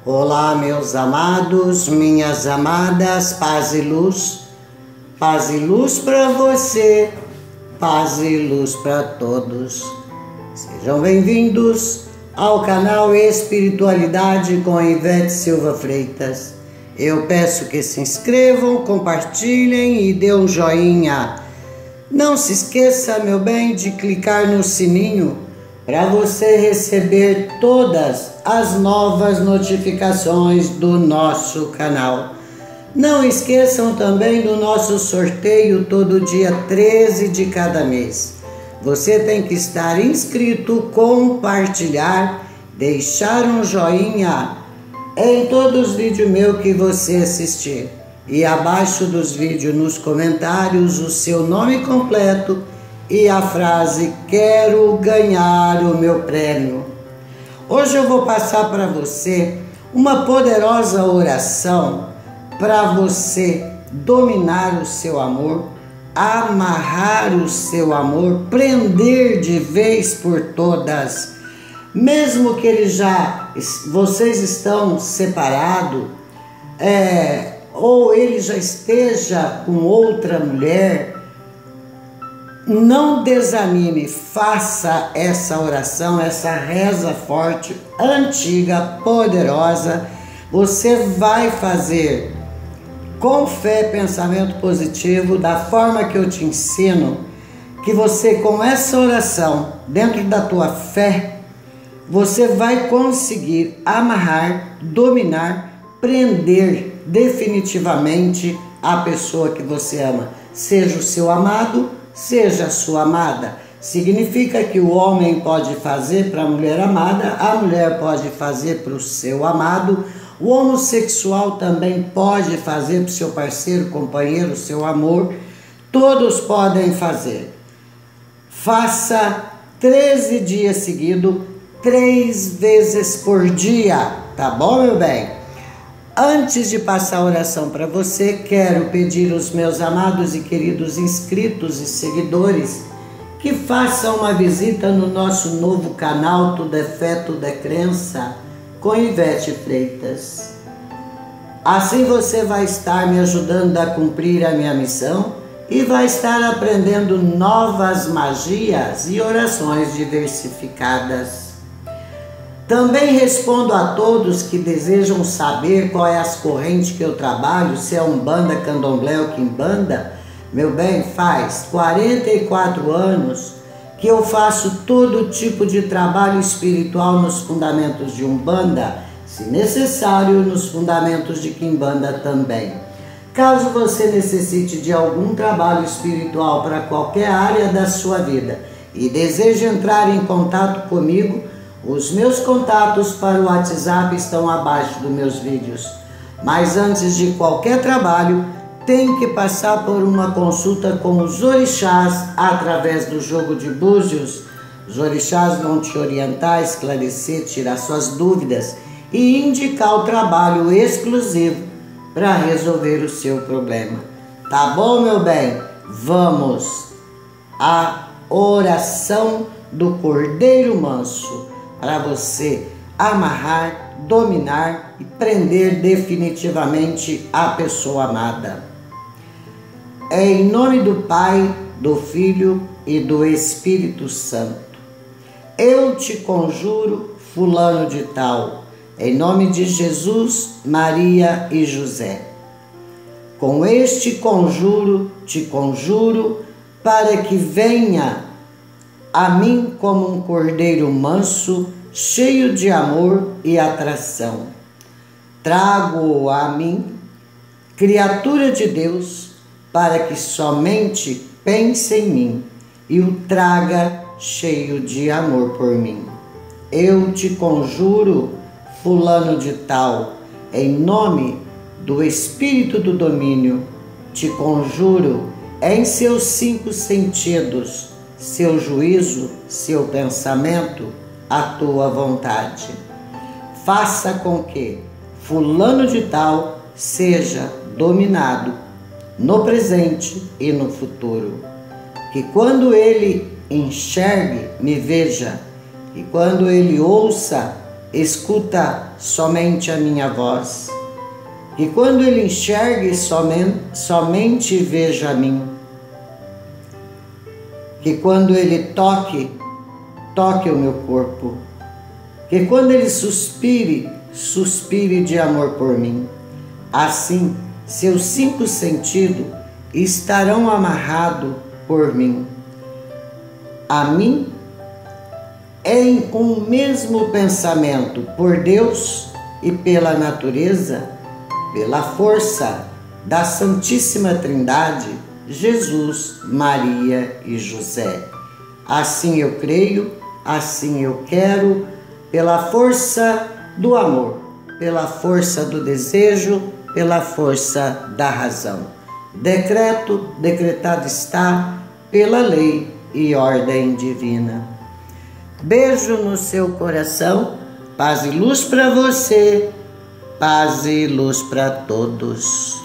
Olá, meus amados, minhas amadas, paz e luz para você, paz e luz para todos. Sejam bem-vindos ao canal Espiritualidade com Ivete Silva Freitas. Eu peço que se inscrevam, compartilhem e dê um joinha. Não se esqueça, meu bem, de clicar no sininho para você receber todas as novas notificações do nosso canal. Não esqueçam também do nosso sorteio todo dia 13 de cada mês. Você tem que estar inscrito, compartilhar, deixar um joinha em todos os vídeos meus que você assistir. E abaixo dos vídeos, nos comentários, o seu nome completo e a frase "Quero ganhar o meu prêmio". Hoje eu vou passar para você uma poderosa oração para você dominar o seu amor, amarrar o seu amor, prender de vez por todas. Mesmo que vocês estão separados, ou ele já esteja com outra mulher, não desanime, faça essa oração, essa reza forte, antiga, poderosa. Você vai fazer com fé, pensamento positivo, da forma que eu te ensino, que você, com essa oração, dentro da tua fé, você vai conseguir amarrar, dominar, prender definitivamente a pessoa que você ama, seja o seu amado, seja a sua amada. Significa que o homem pode fazer para a mulher amada, a mulher pode fazer para o seu amado, o homossexual também pode fazer para o seu parceiro, companheiro, seu amor. Todos podem fazer. Faça 13 dias seguidos, 3 vezes por dia, tá bom, meu bem? Antes de passar a oração para você, quero pedir aos meus amados e queridos inscritos e seguidores que façam uma visita no nosso novo canal Tudo é Fé, Tudo é Crença, com Ivete Freitas. Assim você vai estar me ajudando a cumprir a minha missão e vai estar aprendendo novas magias e orações diversificadas. Também respondo a todos que desejam saber qual é as correntes que eu trabalho, se é Umbanda, Candomblé ou Quimbanda. Meu bem, faz 44 anos que eu faço todo tipo de trabalho espiritual nos fundamentos de Umbanda, se necessário nos fundamentos de Quimbanda também. Caso você necessite de algum trabalho espiritual para qualquer área da sua vida e deseje entrar em contato comigo, os meus contatos para o WhatsApp estão abaixo dos meus vídeos. Mas antes de qualquer trabalho, tem que passar por uma consulta com os orixás através do jogo de búzios. Os orixás vão te orientar, esclarecer, tirar suas dúvidas e indicar o trabalho exclusivo para resolver o seu problema. Tá bom, meu bem? Vamos à oração do Cordeiro Manso para você amarrar, dominar e prender definitivamente a pessoa amada. É em nome do Pai, do Filho e do Espírito Santo. Eu te conjuro, fulano de tal, em nome de Jesus, Maria e José. Com este conjuro, te conjuro, para que venha a mim como um cordeiro manso, cheio de amor e atração. Trago-o a mim, criatura de Deus, para que somente pense em mim e o traga cheio de amor por mim. Eu te conjuro, fulano de tal, em nome do Espírito do domínio, te conjuro em seus 5 sentidos, seu juízo, seu pensamento, a tua vontade. Faça com que fulano de tal seja dominado no presente e no futuro. Que quando ele enxergue, me veja, e quando ele ouça, escuta somente a minha voz. Que quando ele enxergue, somente veja a mim. Que quando ele toque o meu corpo. Que quando ele suspire de amor por mim. Assim, seus 5 sentidos estarão amarrados por mim. A mim, em um mesmo pensamento por Deus e pela natureza, pela força da Santíssima Trindade, Jesus, Maria e José. Assim eu creio, assim eu quero, pela força do amor, pela força do desejo, pela força da razão. Decretado está pela lei e ordem divina. Beijo no seu coração, paz e luz para você, paz e luz para todos.